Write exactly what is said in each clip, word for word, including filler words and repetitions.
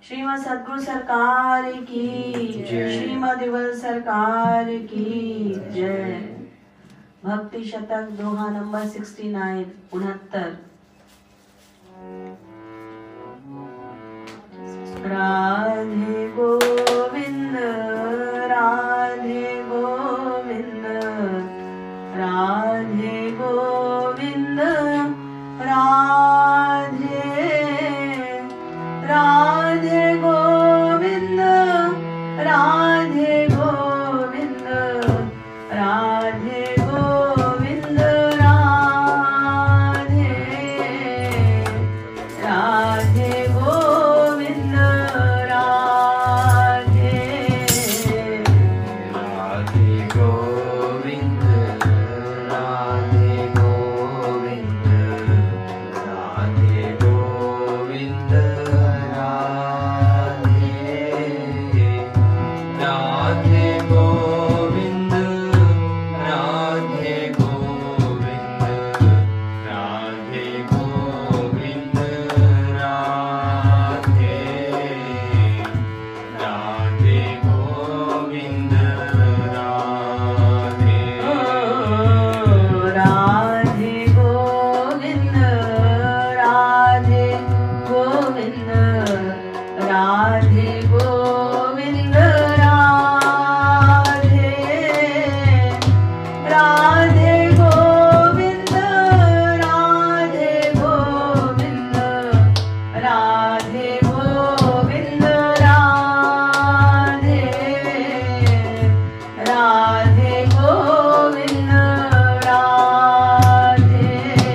श्रीमद सद्गुरु सरकार की श्रीमद दिवल सरकार की जय। भक्ति शतक दोहा नंबर सिक्सटी नाइन उनहत्तर। राधे गोविंद राधे गोविंद राधे गोविंद राधे राधे गोविंद राधे गोविंद राधे गोविंद राधे राधे गोविंद राधे राधे गोविंद राधे गोविंद राधे गोविंद राधे गोविंद राधे गोविंद राधे गोविंद राधे राधे गोविंद राधे राधे गोविंद राधे गोविंद राधे गोविंद राधे राधे गोविंद राधे गोविंद राधे गोविंद राधे राधे गोविंद राधे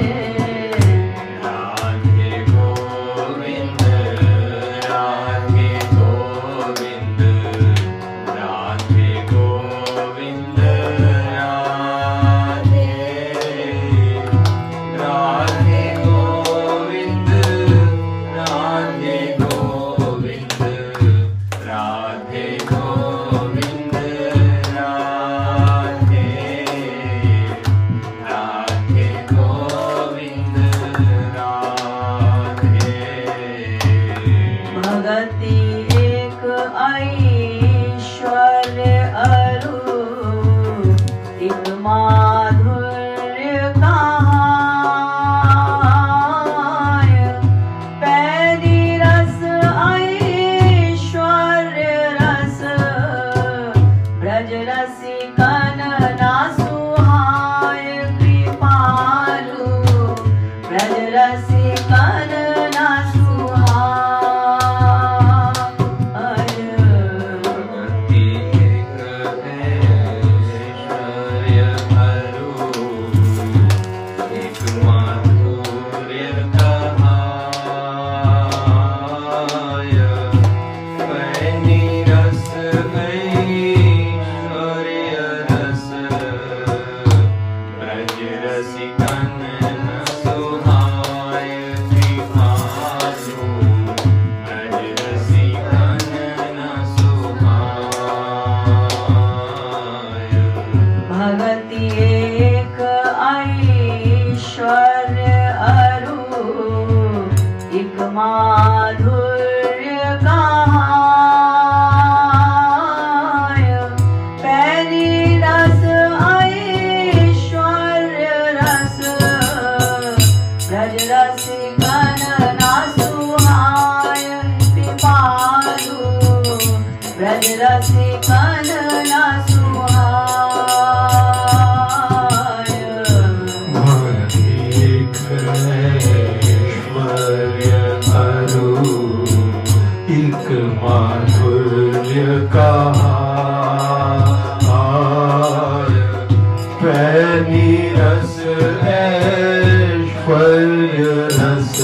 राधे गोविंद राधे गोविंद राधे गोविंद राधे राधे गोविंद राधे गोविंद राधे गोविंद राधे राधे गोविंद राधे भगति एक ऐश्वर्य अरु एक माधुर्य कहाय पैरी रस ऐश्वर्य रस ब्रज रसिकन ना सुहाय कृपालु ब्रज रसिकन ना सुहाय भगति एक ऐश्वर्य अरु एक माधुर्य कहाय पैनी रस ऐश्वर्य रस ब्रज रसिकन न सुहाय कृपालु ब्रज रसिकन न सुहाय भगति एक ऐश्वर्य अरु एक माधुर्य कहाय पैरी रस ऐश्वर्य रस ब्रज रसिकन ना सुहाय कृपालु ब्रज रसिकन ना सुहाय एक ऐश्वर्य अरु एक माधुर्य कहाय पैनी रस ऐश्वर्य रस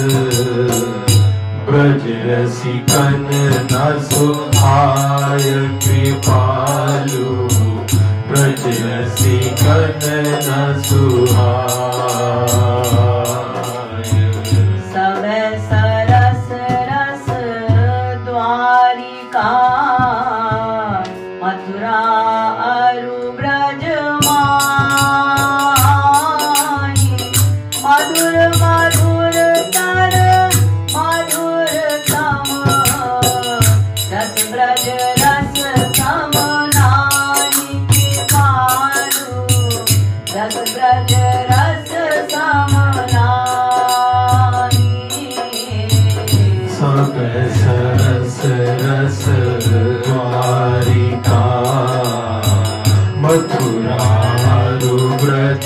ब्रज रसिकन न सुहाय कृपालु ब्रज रसिकन न सुहाय सब सरस रस द्वारिका मथुरा अरु ब्रज माही मधुर मधुर तर मधुर तम सब सरस रस द्वारिका मथुरा ब्रज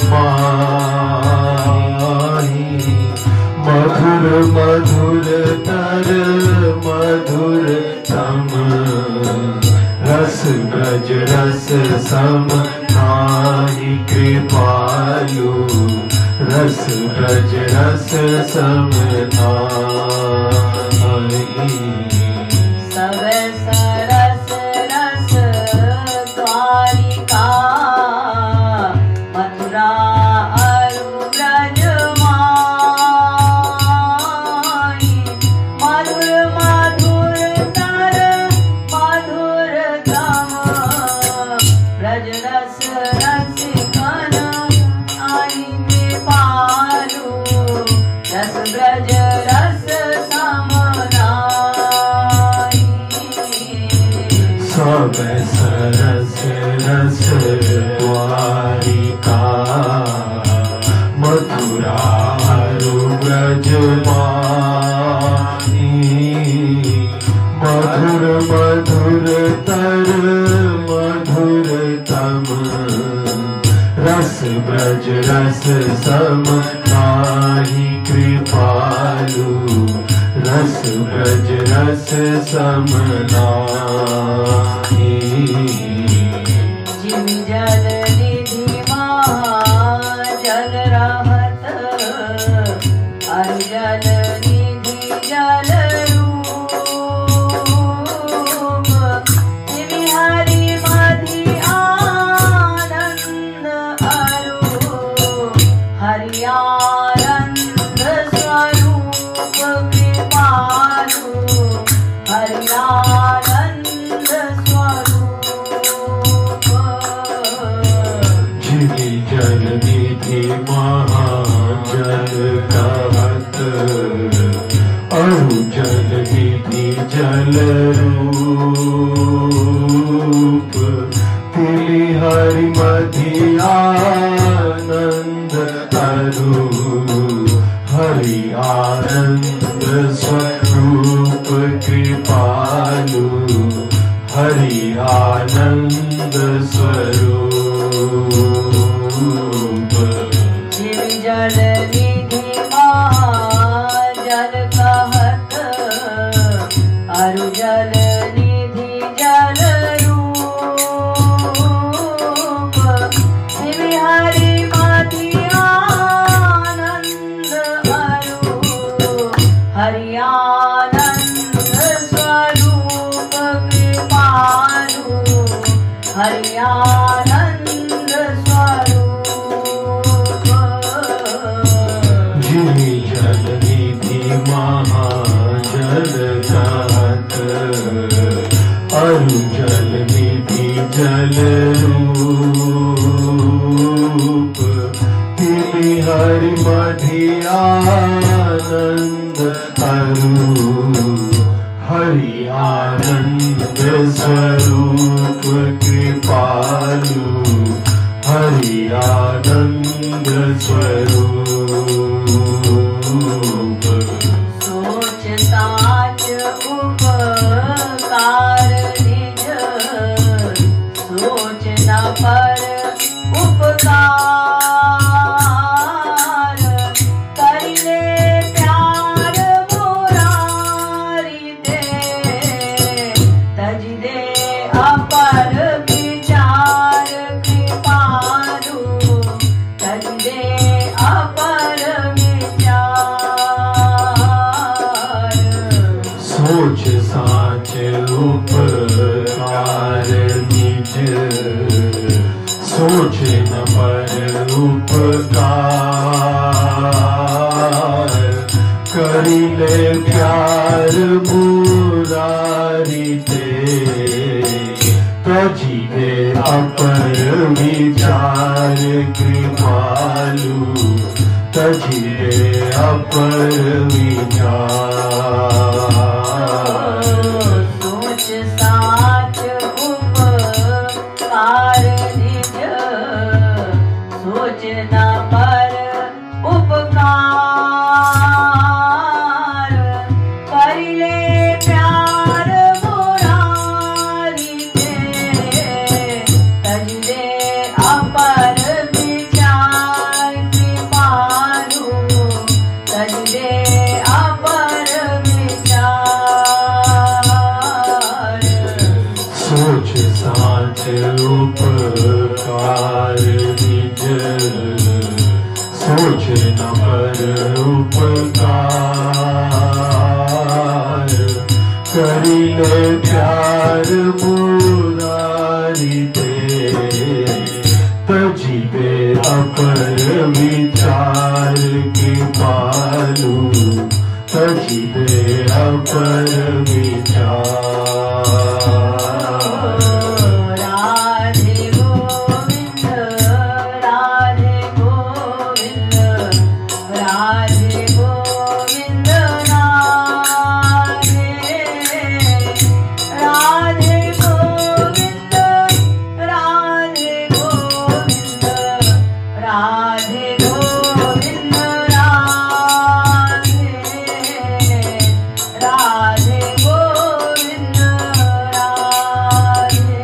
माही मधुर मधुर तर मधुर तम रस ब्रज रस सम नाहि कृपालु रस ब्रज रस सम नाहि सब सरस रस द्वारिका मथुरा अरु ब्रज माही मधुर मधुर तर मधुर तम ब्रज रस रसिकन आई कृपालु रस ब्रज रस सम नाहि सब सरस रस द्वारिका मथुरा ब्रज माही मधुर मधुर तर मधुर तम रस ब्रज रस सम नाहि कृपालु रस ब्रज रस सम नाहि जिम जल निधि महाजल रहत अरु जल निधि जल रूप जिमि हरि मधि आनंद अरु हरि आनंद स्वरूप कृपालु हरि आनंद स्वरूप जिमि जल निधि महाजल कहत अरु जल निधि जल रूप तिलि हरि मधि आनंद अरु हरि आनंद स्वरूप कृपालु हरि आनंद स्वरूप जिमि जल निधि महाजल कहत अरु जल निधि जल रूप जिमि हरि मधि आनंद अरु हरि आनंद स्वरूप कृपालु हरि आनंद स्वरूप जिमि जल निधि महाजल कहत अरु जल निधि जल रूप तिलि हरि मधि आनंद अरु हरि आनंद स्वरूप कृपालु हरि आनंद स्वरूप सोच साच उपकार निज सोच न पर उपकार करिले प्यार मुरारी दे तज दे अपर विचार कृपालु तज दे अपर विचार सोच साच उपकार निज सोच न पर उपकार करिले प्यार मुरारी ते तजी दे अपर विचार कृपालु तजी दे अपर विचार सोच साच उपकार निज सोच न पर उपकार करि करिले प्यार मुरारी ते तजिबे अपर विचार कृपालु तजिबे अपर विचार राधे गोविंद राधे गोविंद राधे गोविंद राधे राधे गोविंद राधे गोविंद राधे गोविंद राधे राधे गोविंद राधे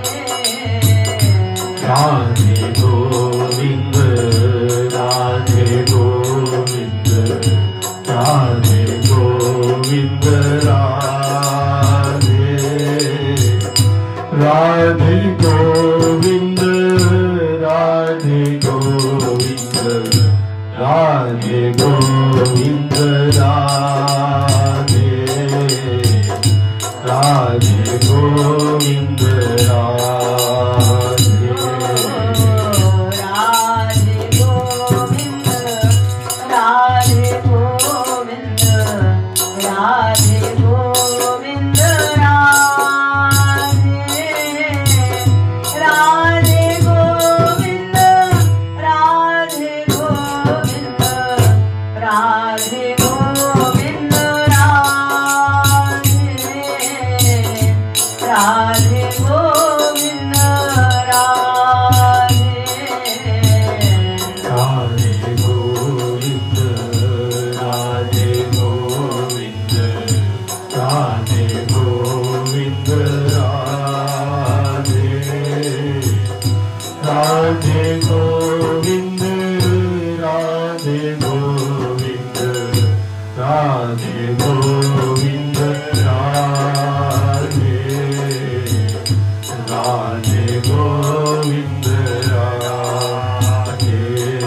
राधे गोविंद राधे गोविंद राधे गोविंद राधे राधे गोविंद राधे गोविंद राधे गोविंद राधे राधे गोविंद राधे राधे गोविंद राधे गोविंद राधे गोविंद राधे राधे गोविंद राधे गोविंद राधे गोविंद राधे राधे गोविंद राधे राधे गोविंद राधे गोविंद राधे गोविंद राधे राधे गोविंद राधे गोविंद राधे गोविंद राधे राधे गोविंद राधे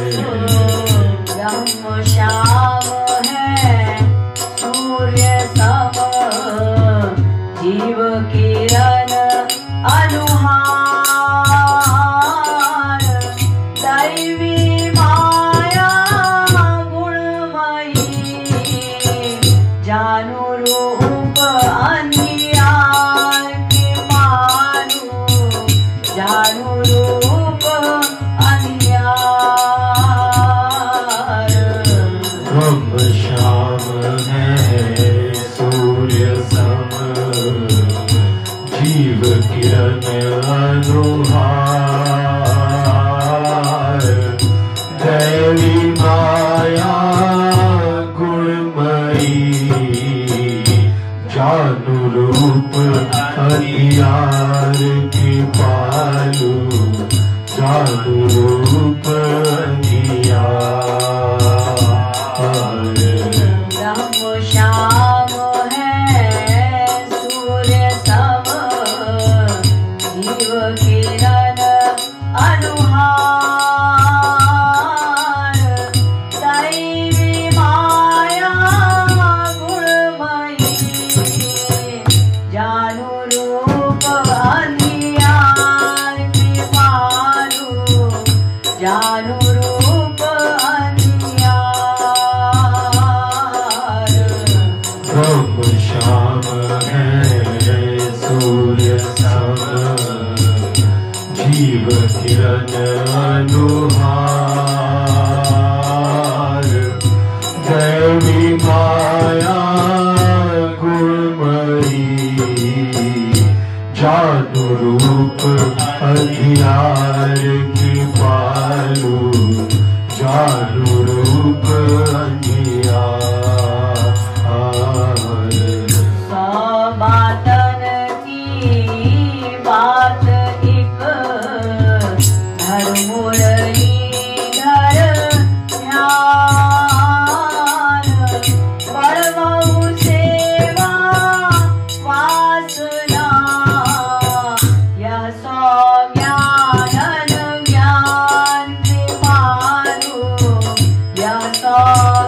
ब्रह्म श्याम है सूर्य सम जीव किरण अनुहार दैवी माया गुणमयी जानू रूप अन्यार के मानू जानू रूप अन्यार ब्रह्म श्याम है सूर्य सम जीव किरण अनुहार दैवी माया गुणमयी जानू रूप हरियार कृपालु जानू रूप हरियार ब्रह्म श्याम है सूर्य सम जीव किरण अनुहार दैवी माया गुणमयी जानू रूप अन्यार कृपालु जानू रूप अन्यार ब्रह्म श्याम है सूर्य सम जीव किरण अनुहार दैवी माया गुणमयी जानू रूप हथियार कृपालु जानू रूप अन्यार बातन की बात एक धर मुरली धर ध्यान बड़बहु सेवा वासना यह सौ ज्ञान ज्ञान कृपालु यह सौ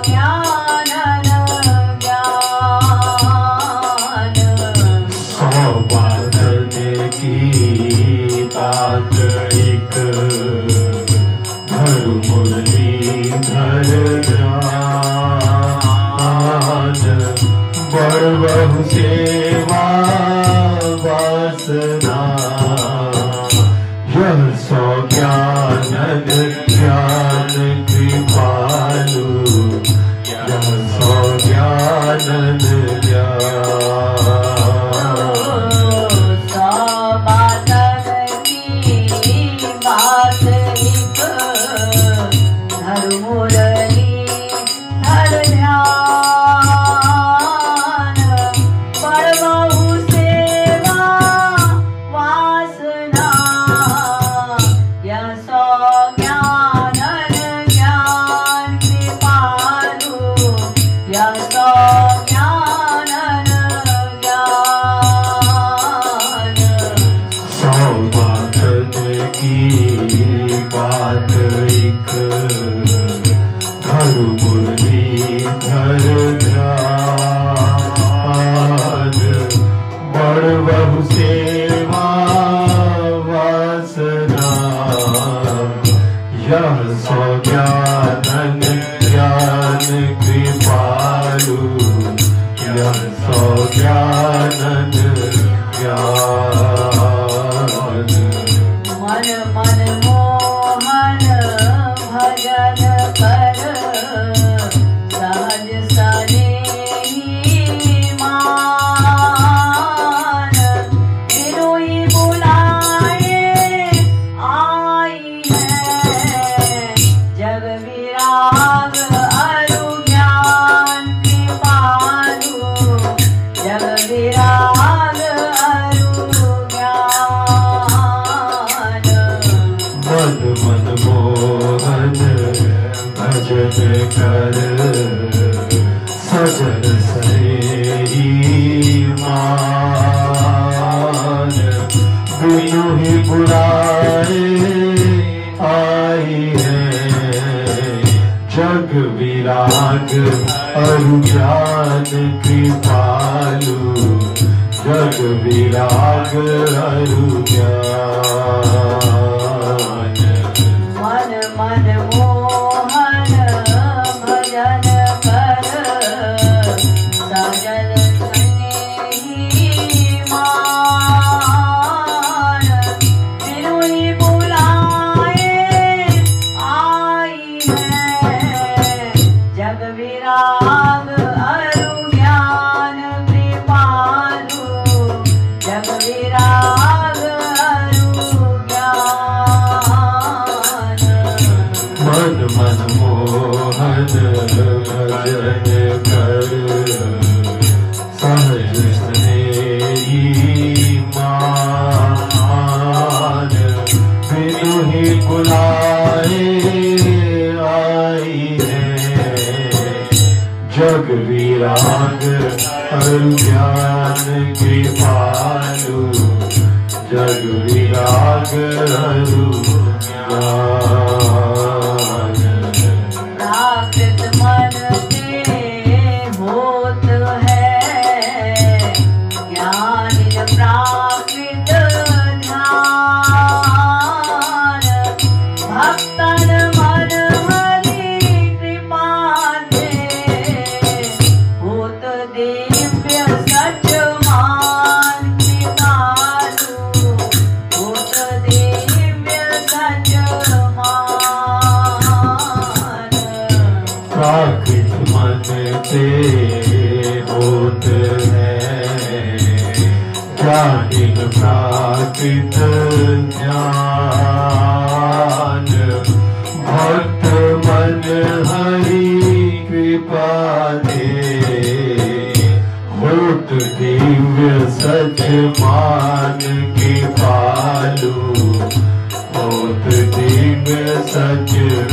और बहु सेवा वासना यह सो ज्ञानन ज्ञान कृपालु यह सो ज्ञानन ज्ञान मन मन मोहन भजन कर सहज सनेही मान बिनुई बुलाए आई है जग विराग अरु ज्ञान कृपालु जग विराग अरु ज्ञान मन मन मोहन भजन कर सजन सनेही मान बिनु ही बुलाए आई है जग विराग अरु ज्ञान कृपालु जग विराग अरु ज्ञान मन मन मोहन भजन कर सजन सनेही मान बिनुई बुलाए आई है जग विराग अरु ज्ञान कृपालु जग विराग अरु ज्ञान मन मन मोहन भजन कर सहज स्नेही मान बिनु ही बुलाए आई है जग विराग अरु ज्ञान कृपालु जग विराग अरु ज्ञान प्राकृत मन के होत है ज्ञानिन प्राकृत ध्यान भक्तन मन हरि कृपा दे होत दिव्य सच मान कृपालु होत दिव्य सच मान प्राकृत मन से होत है ज्ञानिन प्राकृत ध्यान भक्त मन हरि कृपा दे होत दिव्य सच मान कृपालु होत दिव्य सच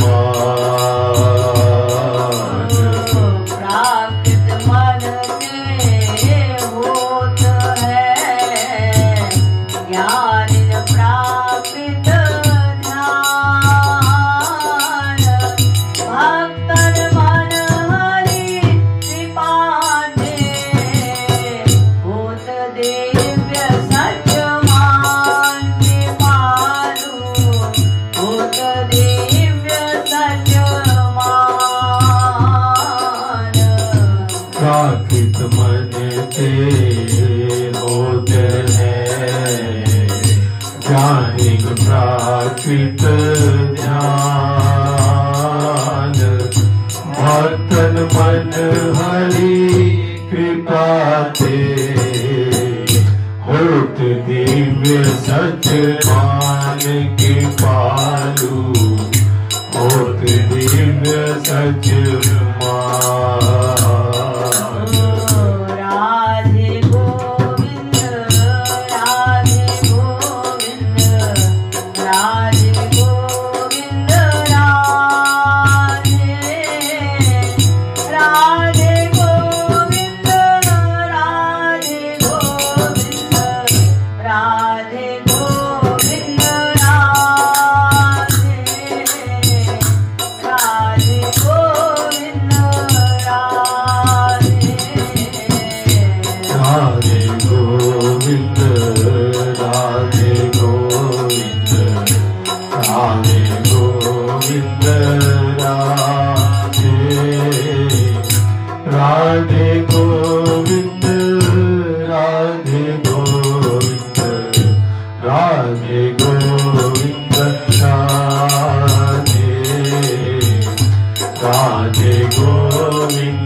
मान प्राकृत मन के होत है ज्ञानिन प्राकृत ध्यान भक्तन मन हरि कृपा दे होत दिव्य सच मान कृपालु होत दिव्य सच मान प्राकृत मन से होते हैं ज्ञानिन प्राकृत ध्यान भक्तन मन हरि कृपा दे होत दिव्य सच मान कृपालु होत दिव्य सच मान राधे गोविंद राधे गोविंद राधे गोविंद राधे राधे गोविंद राधे गोविंद राधे गोविंद राधे राधे गोविंद राधे गोविंद राधे गोविंद राधे गोविंद राधे राधे गोविंद राधे गोविंद राधे गोविंद राधे राधे गोविंद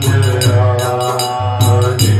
राधे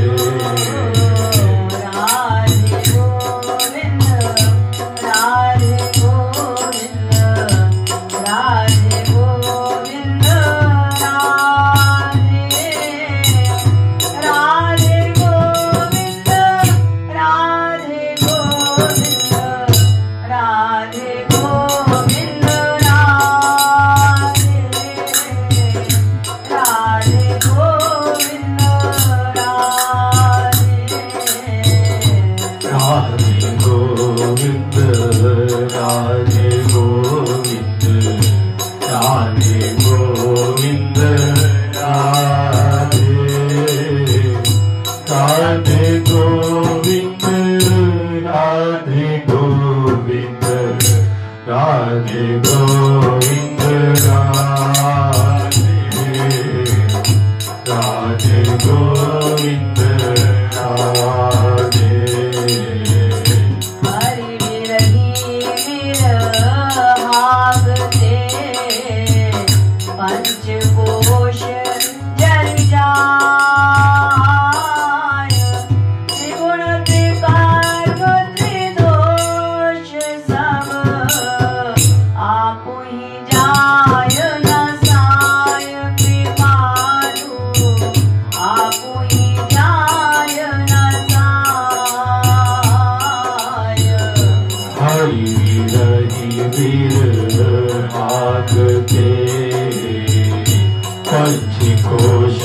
पंचकोश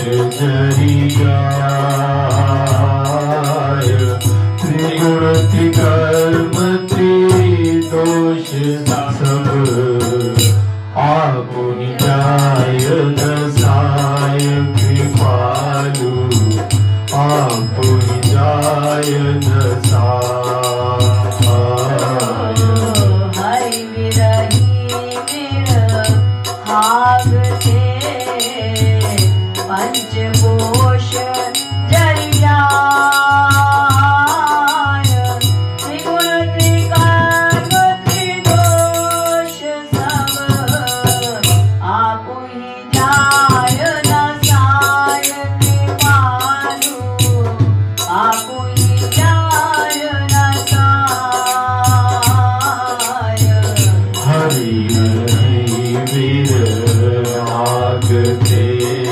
जरियाय त्रिगुण त्रिकर्म त्रिदोष सब आपुनि जाय दसाय कृपालु आपुनि जाय दसाय हरि विरही विरहागते पंचकोश जरियाय त्रिगुण त्रिकर्म त्रिदोष सब आपुहि जाय दसाय कृपालु आपुहि जाय दसाय हरि विरहागते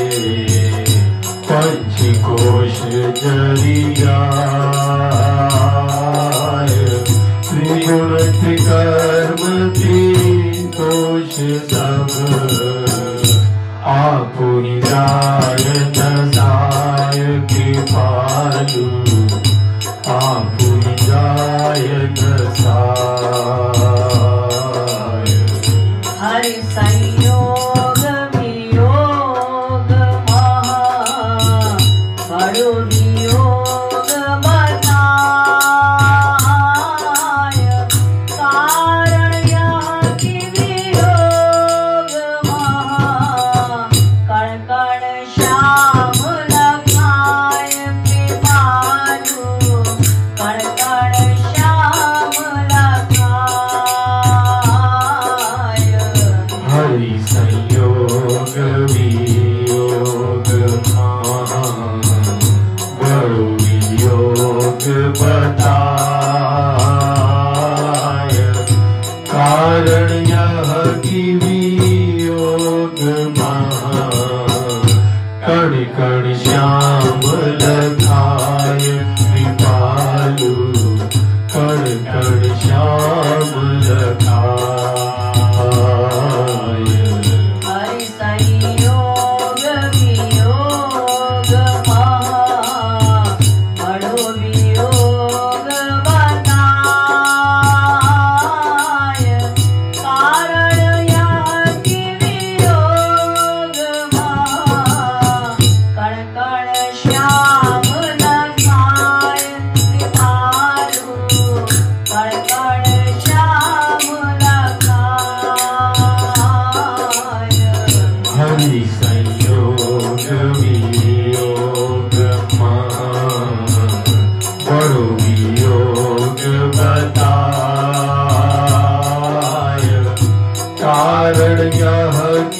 पंचकोश जरियाय त्रिगुण त्रिकर्म त्रिदोष सब आपुनि जाय दसाय कृपालु आपुनि जाय दसाय हरि संयोग वियोग महा बड़ो वियोग बताय कारण यह कि वियोग महा कण कण श्याम लखाय कृपालु कण कण श्याम लखाय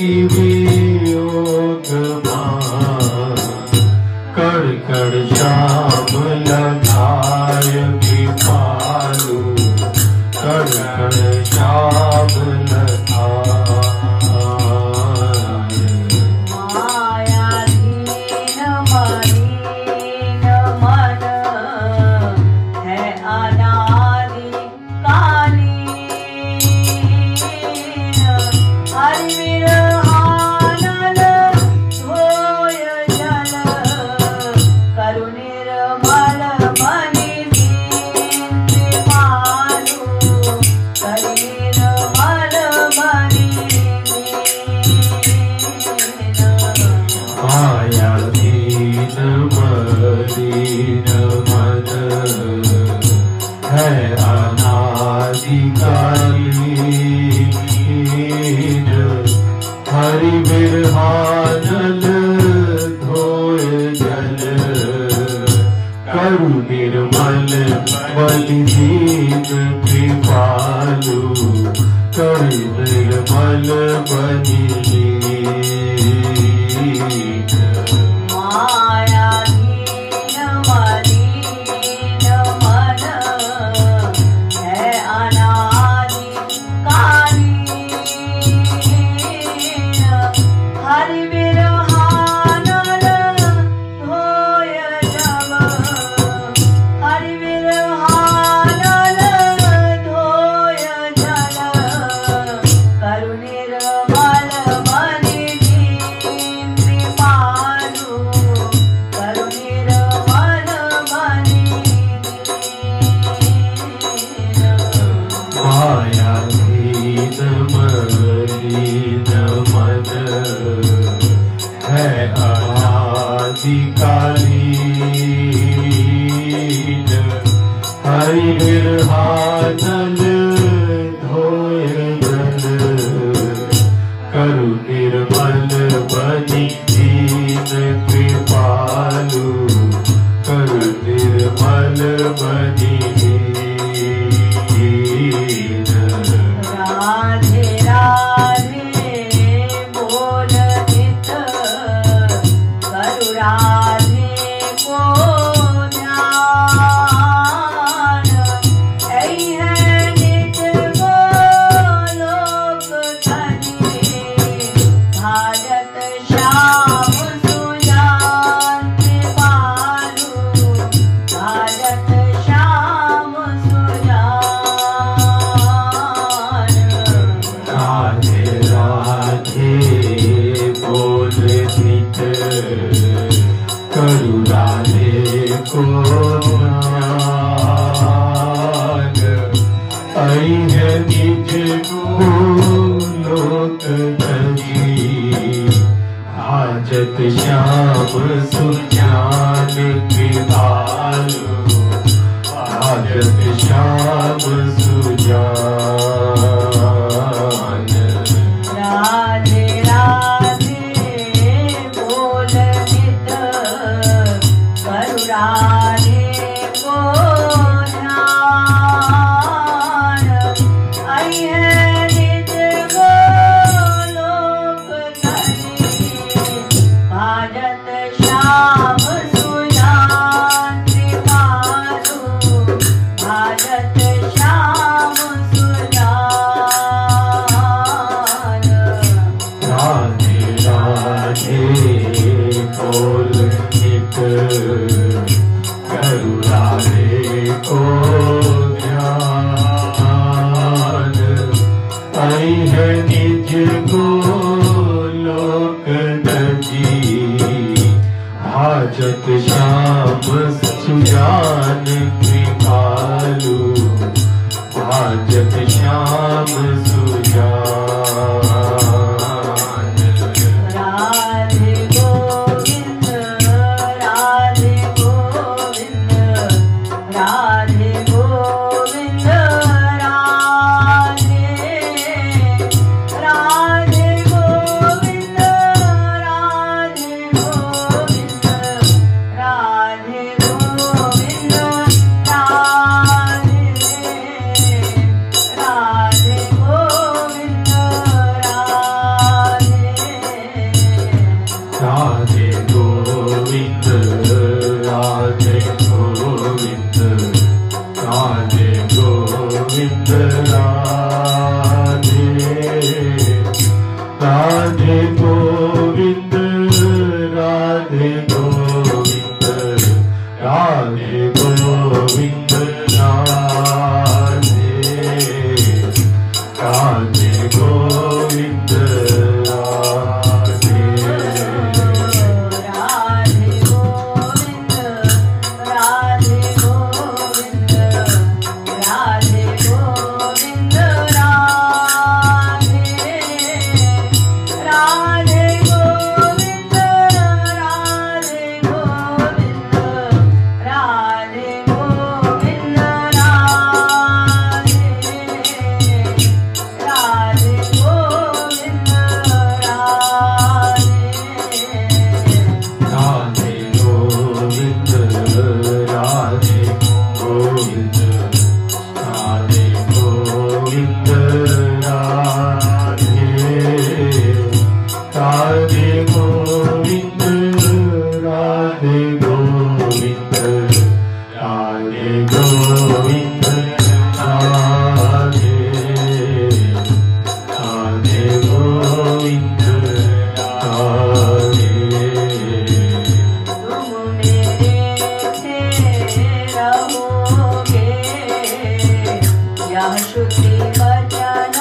की वियोग मां कड़ कड़ श्याम लगाय कृपालु कड़ कड़ श्याम लगाय मायाधीन मलिन मन है अनादि कालीन हरि विरहानल धोय जल करु निर्मल मणि दीन कृपालु करु निर्मल मणि दीन मायाधीन मलिन मन है अनादिकालीन हरि विरहानल धोय जल करु निर्मल बलिदीन कृपालु करु निर्मल बलिदीन मायाधीन मलिन मन है अनादि कालीन हरि विरहानल धोय जल हरि विरहानल धोय जल करु निर्मल मणि दीन कृपालु करु निर्मल मणि दीन मायाधीन मलिन मन है अनादिकालीन हरि विरहानल धोय जल करु निर्मल बनि दीन कृपालु करु निर्मल बनि दीन राधे राधे बोल नित करु राधे को ध्यान ऐ है निज गोलोक धनी भारत श्याम सुजान कृपालु भारत श्याम सुजान राधे राधे बोल नित करु राधे को ध्यान ऐ है निज गोलोक धनी हाजत श्याम सुजान कृपालु हाजत श्याम सुजान राधे राधे बोल नित करु राधे को ध्यान ऐ है निज गोलोक धनी भारत श्याम सुजान कृपालु भारत श्याम सुजान राधे राधे बोल नित करु राधे को ध्यान ऐ है निज गोलोक धनी हाजत श्याम सुजान कृपालु हाजत श्याम सुजान राधे गोविंद राधे गोविंद राधे गोविंद राधे गोविंद राधे गोविंद राधे गोविंद राधे राधे गोविंद राधे राधे गोविंद राधे गोविंद राधे गोविंद राधे राधे गोविंद राधे गोविंद राधे गोविंद राधे राधे गोविंद राधे राधे गोविंद राधे गोविंद राधे गोविंद राधे गोविंद राधे राधे गोविंद राधे तुम मेरे थे रहोगे यह श्रुति वचन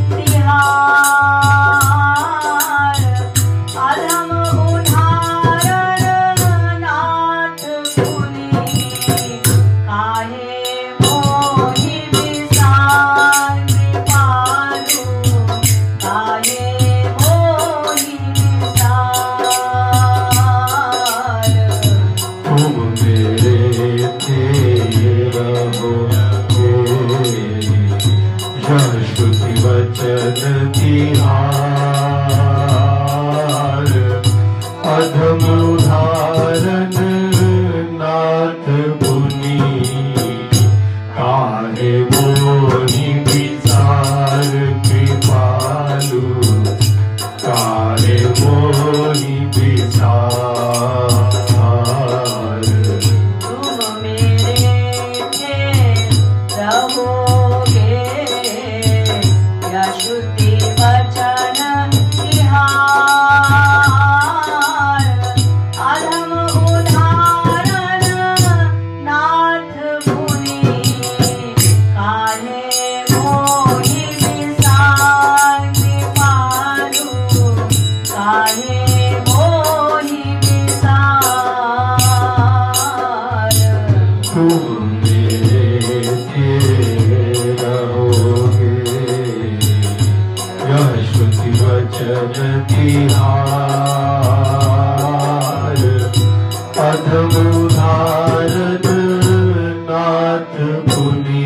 तिहार अधम उदाहरण नाथ मुनि काहे मोहि विसार कृपालु काहे मोहि विसार तुम मेरे थे रहोगे यह श्रुति वचन तिहार अधम उदाहरण नाथ मुनि काहे मोहि विसार कृपालु काहे मोहि विसार तुम मेरे थे रहोगे यह श्रुति वचन तिहार अधम उदाहरण नाथ मुनि काहे मोहि विसार कृपालु काहे मोहि विसार तुम मेरे थे रहोगे यह श्रुति वचन तिहार अधम उदाहरण नाथ मुनि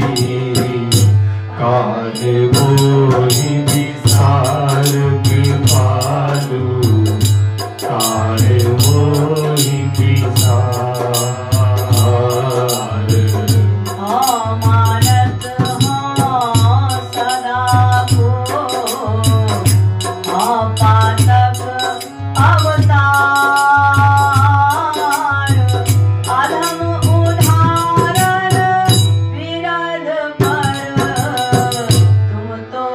काहे मोहि विसार कृपालु काहे मोहि विसार अमानत हाँ सदा को अपातक अवतार अधम उदाहरण विरध पर तुम तो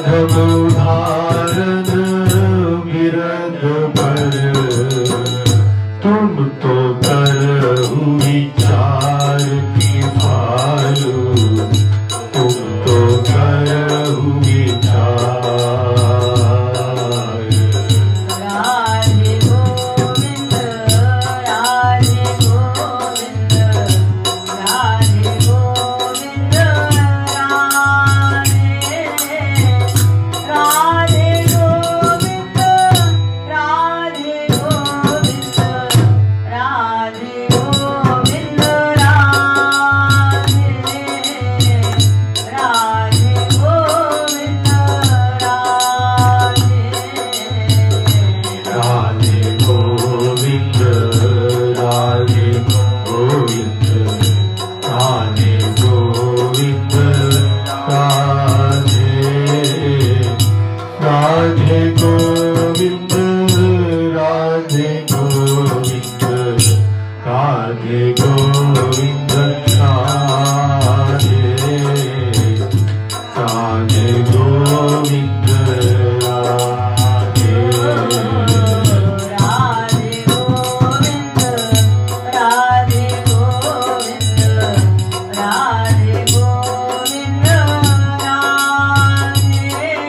अधम उदाहरण गिरद पर तुम तो करहु विचार की भालू तुम तो करहु विचार राधे गोविंद राधे गोविंद राधे गोविंद राधे राधे गोविंद राधे गोविंद राधे गोविंद राधे राधे गोविंद राधे राधे गोविंद राधे गोविंद राधे गोविंद राधे राधे गोविंद राधे गोविंद राधे गोविंद राधे राधे गोविंद राधे राधे गोविंद राधे गोविंद राधे गोविंद राधे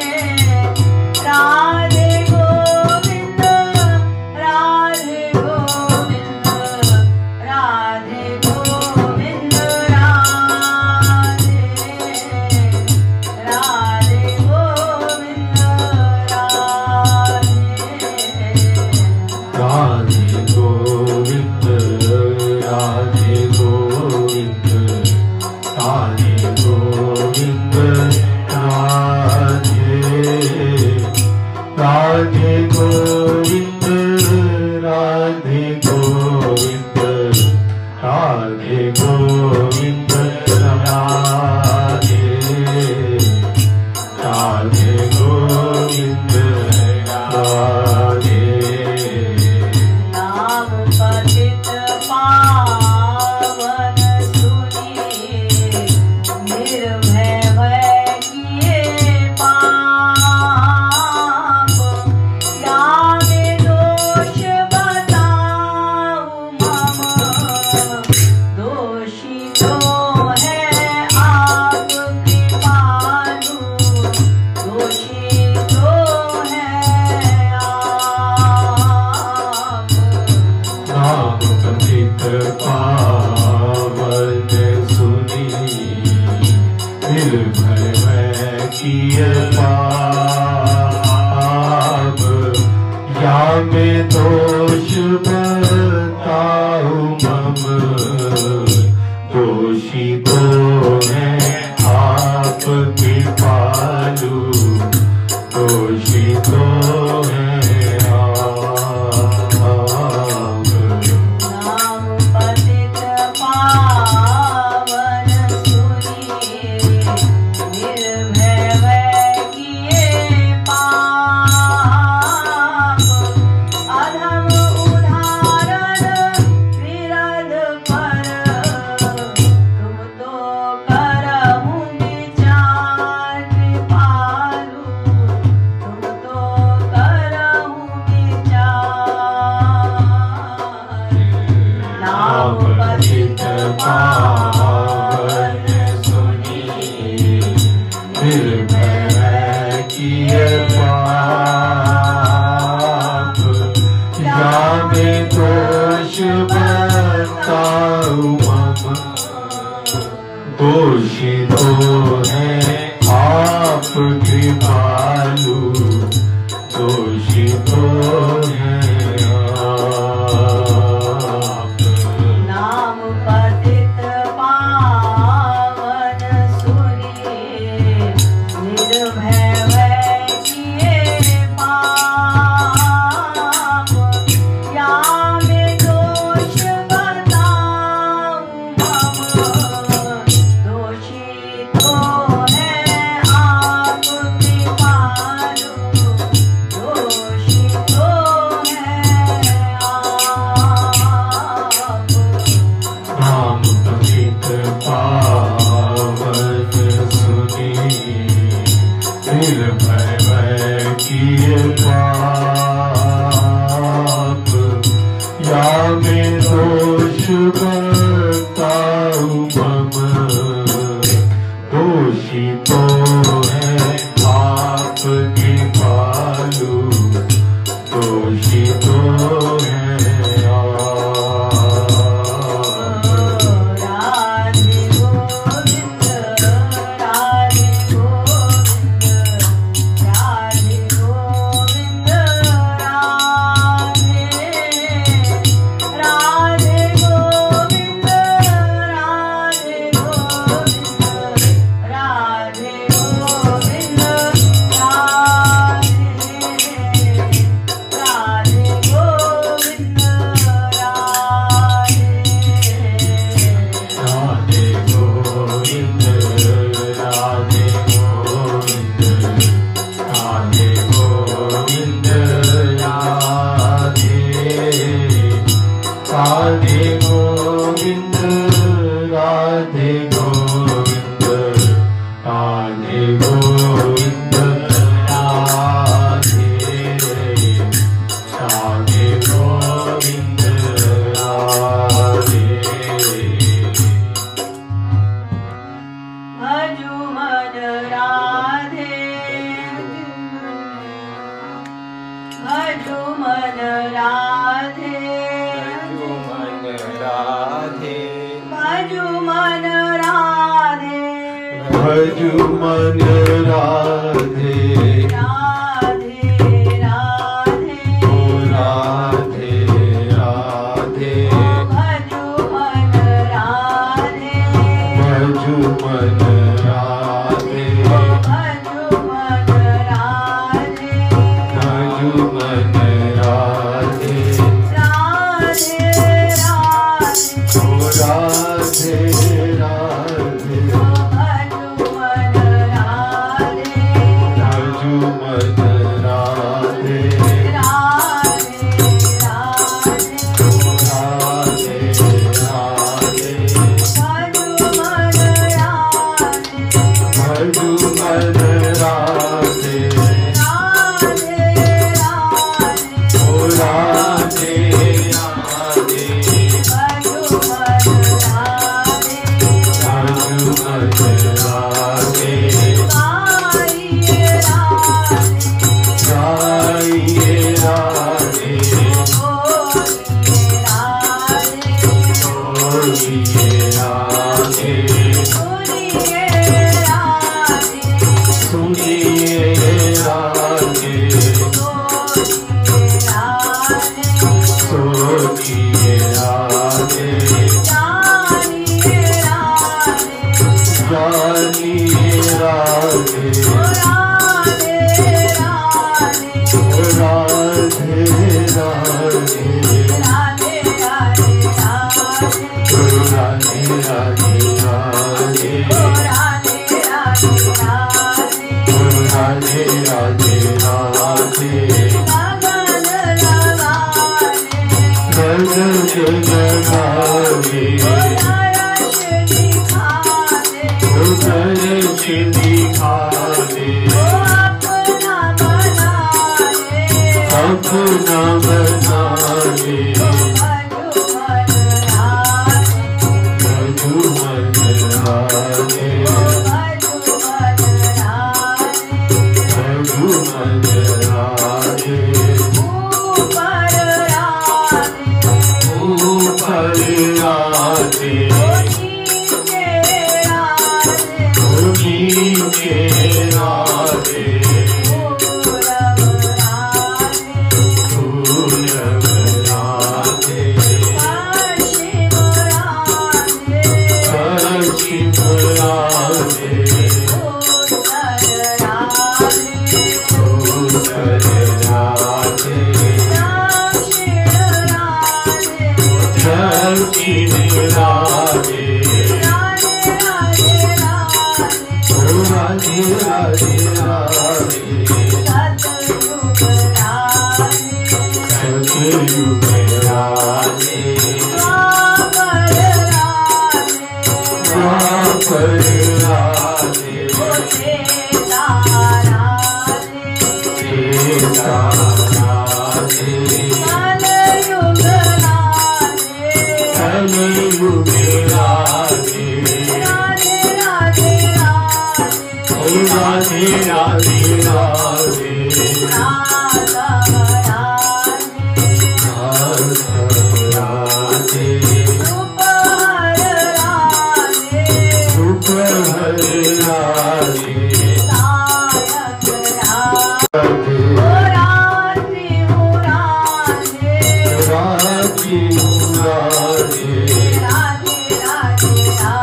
राधे गोविंद राधे गोविंद राधे गोविंद राधे राधे गोविंद राधे राधे गोविंद राधे गोविंद राधे गोविंद राधे राधे गोविंद राधे गोविंद राधे गोविंद राधे राधे गोविंद राधे नाम पतित पावन सुनिए निर्भय भय किए पाप या में दोष बताऊं मम दोषी तो है आप कृपालु दोषी तो है आप नाम पतित पावन सुनी निर्भय मैं किए पाप या में दोष बताऊं मम दोषी तो है आप कृपालु दोषी तो है आप नाम पतित पावन सुनिए निर्भय भय किए पाप अधम उदाहरण मैं मैं किए पाप या मैं दोष बताऊं मम दोषी तो है आपके पालू दोषी तो है भजु मन राधे राधे राधे ओ राधे राधे भजु मन राधे भजु मन राधे भजु मन राधे भजु मन राधे राधे राधे ओ राधे राधे राधे हो राधे राधे राधे राधे राधे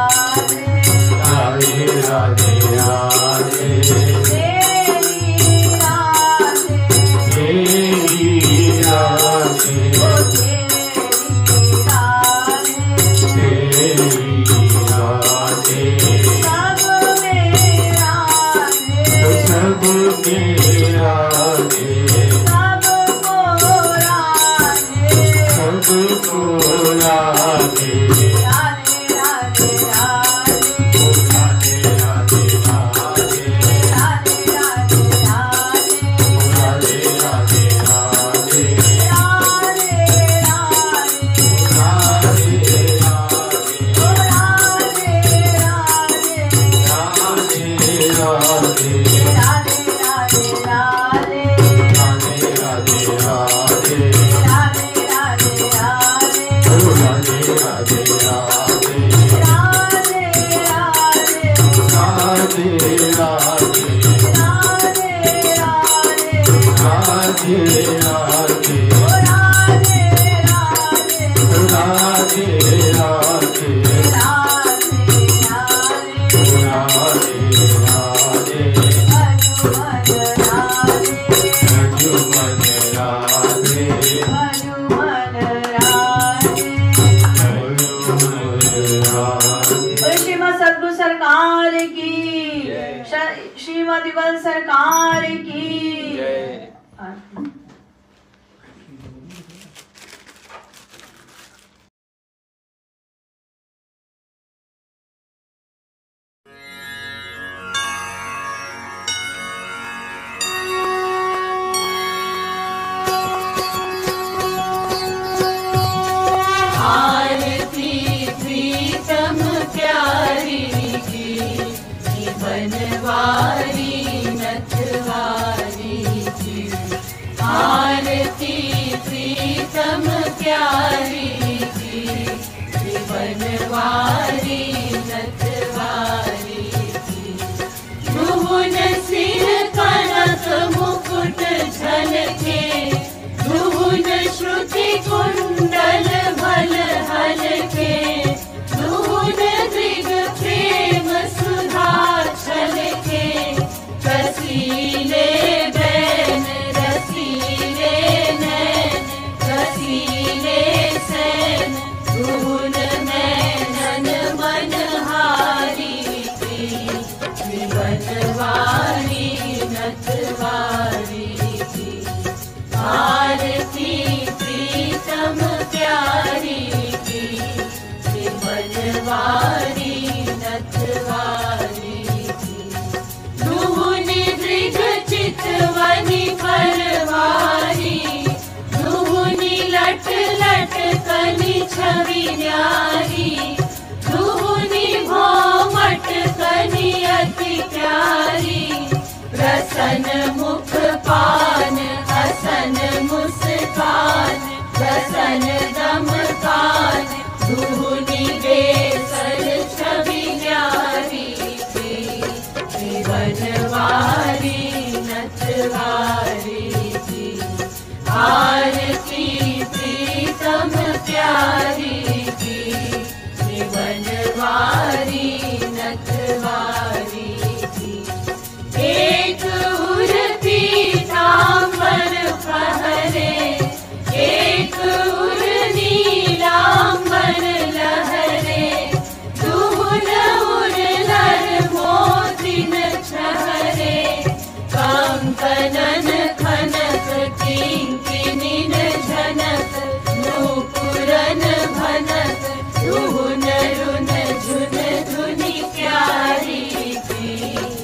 राधे राधे राधे तेरी राधे तेरी राधे ओ तेरी राधे तेरी राधे सब में राधे सब में राधे सबको राधे सबको राधे राधे राधे राधे राधे राधे राधे राधे राधे राधे राधे राधे राधे राधे राधे राधे राधे ओ राधे राधे राधे राधे राधे राधे राधे राधे ओ राधे राधे राधे राधे राधे राधे राधे राधे राधे राधे राधे राधे राधे राधे राधे राधे राजुमन राधे भजुमन राधे राधे श्रीमद सद्गुरु सरकार की श्रीमद दिवल सरकार की आरती प्रीतम प्यारी की बनवारी नथवारी की आरती प्रीतम प्यारी की बनवारी नथवारी की भुवन सिर कनक मुकुट झलके भुवन श्रुति कुंडल भल हलके भुवन दृग प्रेम सुधा छलके रसीले बैन रसीले नैन रसीले सैन भुवन नैनन मनहारी की बनवारी नथवारी की आरती प्रीतम प्यारी की बनवारी नथवारी की दुहुनि दृग चितवनि परवारी दुहुनि लट लट कनि छवि न्यारी दुहुनि भौमट कनि अति प्यारी प्रसन्न मुख पान हसन मुस्कान प्रसन्न दम कान दुहुनि बेसर छवि न्यारी की बनवारी नथवारी की आरती प्रीतम प्यारी की बनवारी नथवारी की एक उर पीतांबर पहरे एक उर नीलांबर लहरे दुहुन उर लर मोतिन छहरे कंकनन खनक किंकिनिन झनक नूपुरन भनक दुहुन रुन झुन धुनि प्यारी की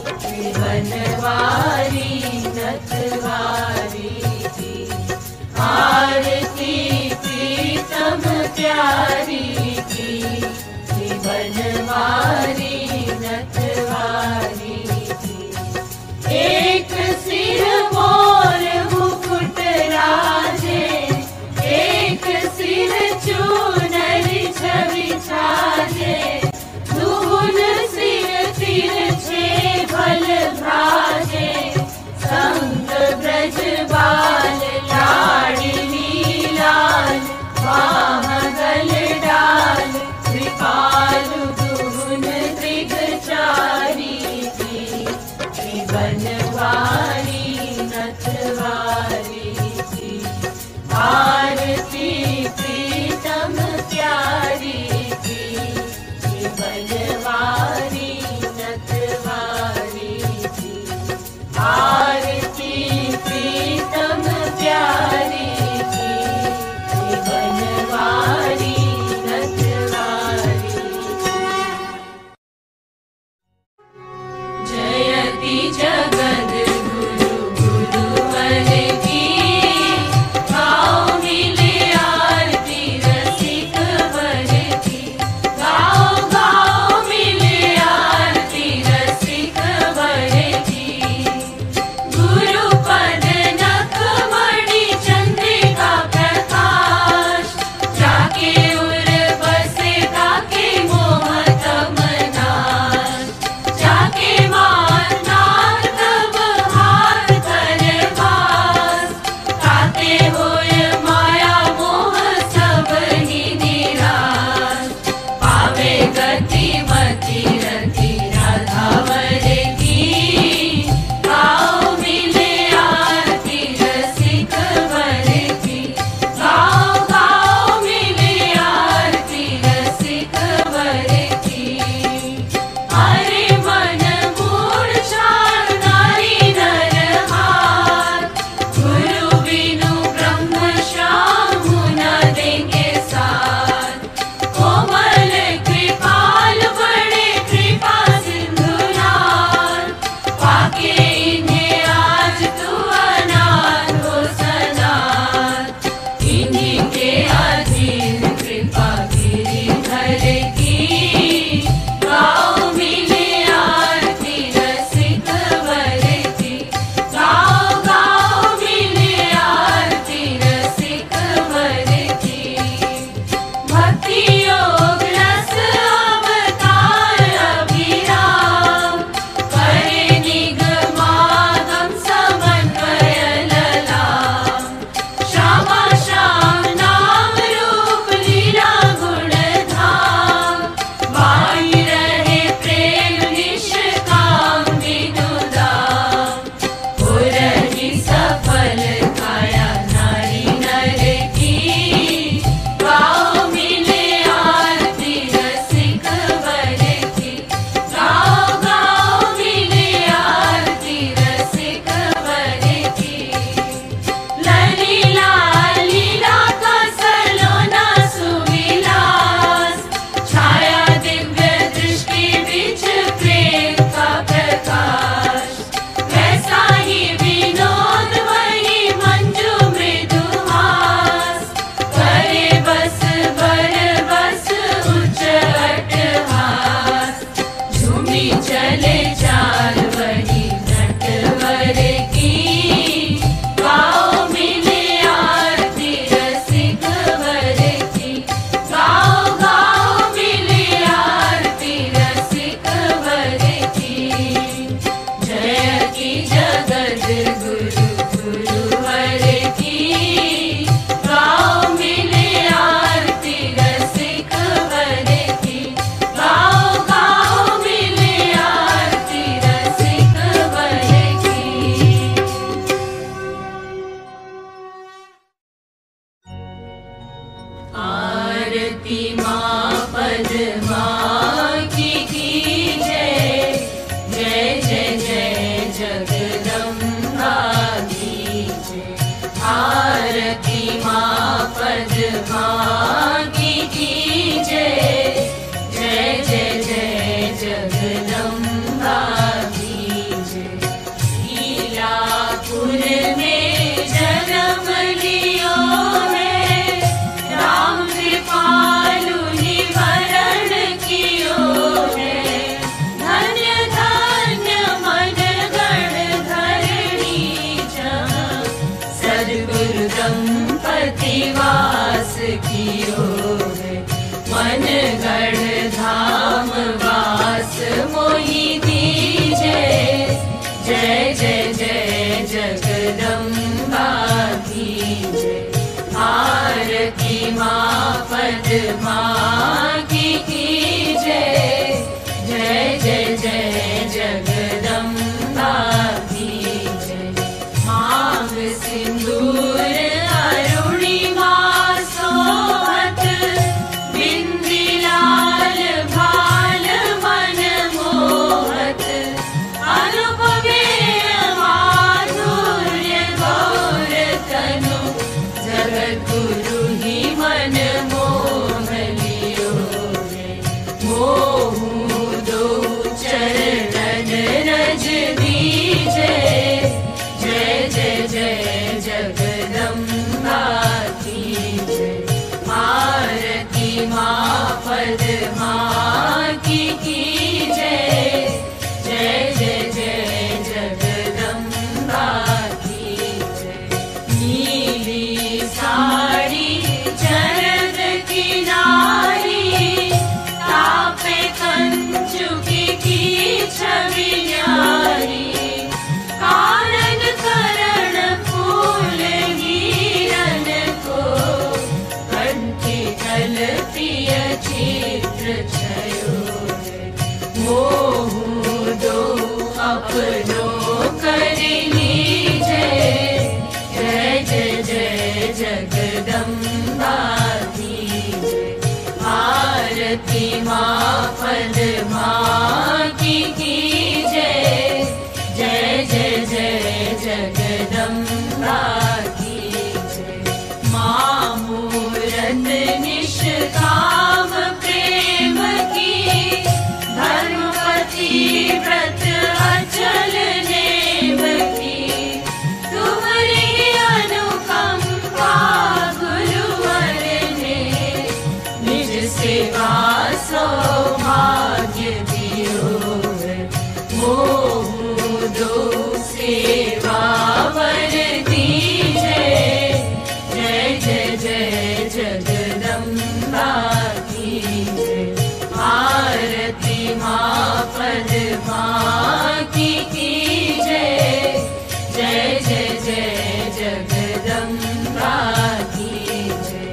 बनवारी नथवारी की आरती प्रीतम प्यारी की बनवारी नथवारी की एक सिर मोर मुकुट राजे एक सिर चूनरी छवि छाजे दुहुन सिर तिरछे भल भ्राजे संग माँ पद्मा की की जय। जय जय जय जगदम्बा की जय। मांग सिंदूर अरुणिमा सोहत, बिंदी लाल भाल मन मोहत। अनुभवे माधुर्य गौर तनु, जगत गुरु ही मन मोह लियो रे। मोहु दो चरण रज दीजे। जय जय जय जगदम्बा की जय। आरती माँ पद्मा की की जय। जय जय जय जगदम्बा की जय। नीली साड़ी चरद की नारी, तापे कंचुकी की छवि न्यारी। कानन करण फूल हीरन को, कंठी कल प्रिय चित्र छयो रे। मोहु दो अपनो कर लीजे। जय जय जय जगदम्बा की जय। आरती माँ पद्मा की की जय। जय जय जय जगदम्बा की जय। माँ मूरत निष्काम प्रेम की, धर्मपति व्रत अचल नेम की। तुम्हारी अनुकंपा गुरुवर ने, निज सेवा सौभाग्य दियो रे। मोहु दो सेवा वर दीजे। जय जय जय जगदम्बा की जय। आरती माँ पद्मा की की जय। जय जय जय जगदम्बा की जय।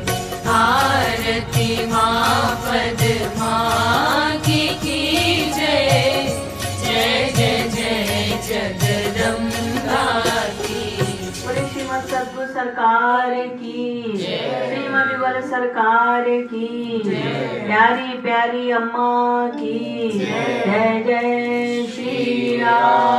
आरती माँ पद्मा की की जय। जय जय जय जगदम्बा की जय। बोले श्रीमद सतगुरु सरकार की, श्रीमद विमल सरकार की, प्यारी प्यारी अम्मा की। जय जय श्री राम।